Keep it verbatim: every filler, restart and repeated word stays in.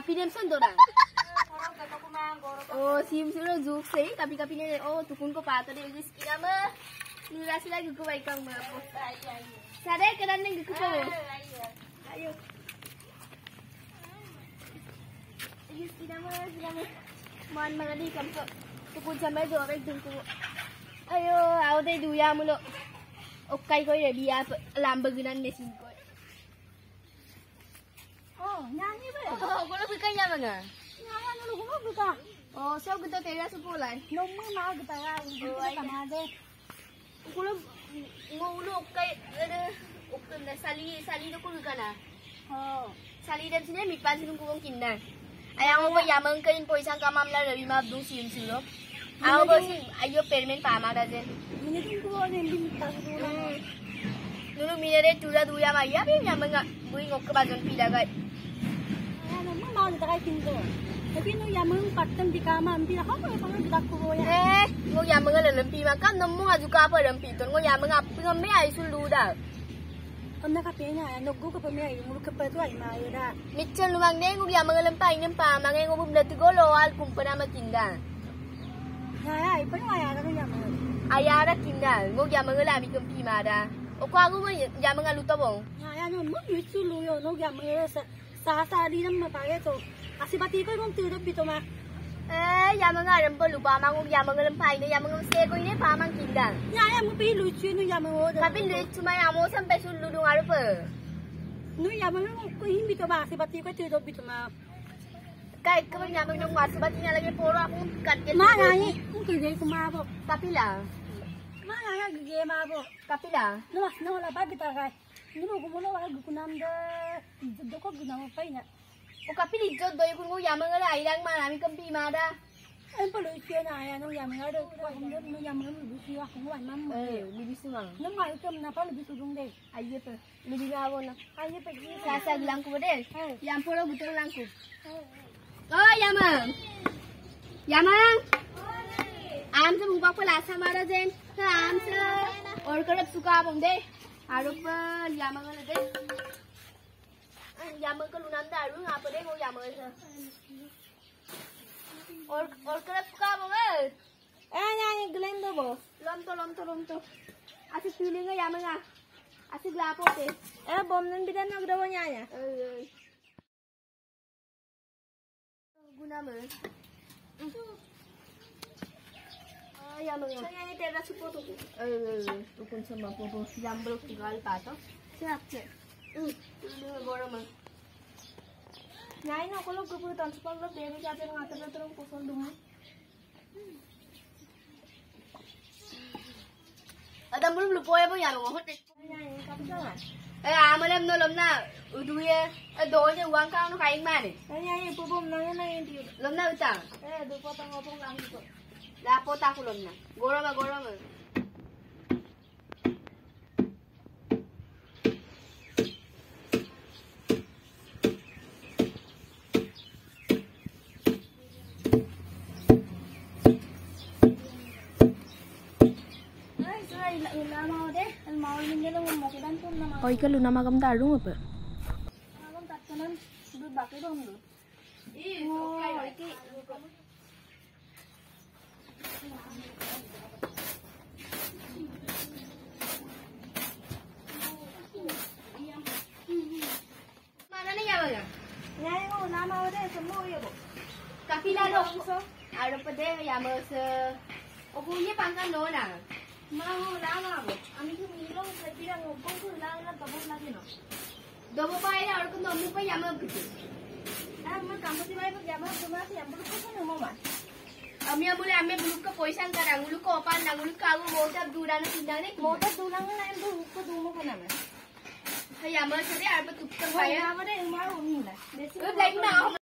kapi dem son dora. Oh, sim suruh juk sih, kapi-kapi ni. Oh, tukun ko patah deh. Jadi sekian mah. Nurasi lagi ko baik kang mah. Sadar keran neng ko. Ayo. Jadi sekian mah, sekian mah. Man mana di kampung. Tukun sampai jauh baik tungku. Ayo, awak deh duya mulu. Okay ko ya dia lambagunan mesin ko. Oh, nyanyi be. Oh, ko lang bika ya mga. Nyanyi lu ko bika. Oh, so kita tera supulan. Nomu ma kita ga uji sama de. Ko lang ngulo okay ada okay na sali sali do ko kana. Oh. Sali dem sini mipan sini ko kinna. Ayang ko yamang kain poisang kamam la rabi ma du sim sulo. Ako ba ayo permen pama da jen. Ini tuh ko ne limita dulu. Nulu minere tura duya ma ya bi yamang bui ngok ka bajon pila ga. Ano mo ma kita kay kinto. Tapi no yamang patang di kama ambil ako ko pang kita ko ya. Eh, ngo yamang la lempi ma kan nemu aju ka pa lempi ton ngo yamang ap ngam me ai sulu da. Onna ka penya no go ka penya yung lu ka pa to ay ma ya da. Mitchen lumang ne ngo yamang lempai nem pa ma ngo bum datu go lo al kumpana ma tinda. Ya ya, ipa no ya no yamang. Ayara tinda, ngo yamang la mi kumpi ma da. O kwa go mo yamang lu to bong. Ya ya no mo yu su lu yo no yamang sa sa sa di nam ma pa ya to. Asibati ko yung tiro bito ma. Eh, yamang ram pa lupa ma ngo yamang lempai ne yamang se ko ne pa mang tinda. Ya ya mo pi lu chu no yamang o da. Tapi lu cuma yamo sampai sulu dung aru pa. No yamang ko hin bito ba asibati ko tiro bito ma. Kai ka bang yamang nang wasu bati na lagi poro ako kat ket. Ma na ni, kung kaya ko ma bo. Kapila. Ma na ya gige ma bo. Kapila. No no la ba bita kay. Ni mo ko mo la wa ko nam da. Do ko guna mo pa ina. O kapili jod doy kun ngo yamang la ilang ma nami kumpi ma da. Em pa lu sia na ya no yamang ada ko ko no yamang lu sia ko wa mam. Eh, libis mang. No ma ikem na pa lu bisu dung de. Ayo pa. Libis nga ako na. Ayo pa gi. Sasag lang ko din. Yang poro betul lang ko. Oh, Yamang. Yamang. Am se bubak pa lasa mara jen. Ka am se or karap suka bong de. Arup pa Yamang ala de. Yamang ka lunam da aru ngapa de ngo Yamang se. Or or karap suka bong eh. Eh nya ni glem do bo. Lom to lom to lom to. Asik feeling nga Yamang ah. Asik lapo te. Eh bom nan bidan na grawa nya nya. Eh. Guna mo. Ah, Yamang. Saya ni tera supo to. Eh, tukun sa mapopo jambro tigal pato. Siap siap. Hmm, ini gora mo. Nya ni ko lo ko pu tan supo lo tera ja ter ngata ter ko son dum. Ada belum lu poe po Yamang hot. Nya ni ka pa. Eh, amalam no lom na. Uduye, eh donya uang kang no kaing mane. Nya ni pu bom na na ni. Lom na utang. Eh do po tang opong lang ko. Lapo ta ko lom na. Gora ma gora ma. Oh, ikan luna magam darung apa? Magam tak kanan, sudah bakal dong lu. Oh, iki. Mana ni Yamang? Nyai mo nama ada semua ya bu. Kapila lo. Aru pa de Yamang se. O kuye pangkan no na. Mau lama bu. Ami tu milong saya bilang ngobong tu lama tabung lagi no. Dobo pa ina aru kun domu pa Yamang kitu. Ah, mau kamu sih baik Yamang cuma sih yang belum kau mau mas. Ami amule ame buluk ka poisan ka rangulu ko pa nangulu ka agu mota dura na tindane. Motor tulang na yang tu ko tumo ko naman. Yamang se de aru pa tukang Kaya kaya. apa deh mau ni lah. Good like na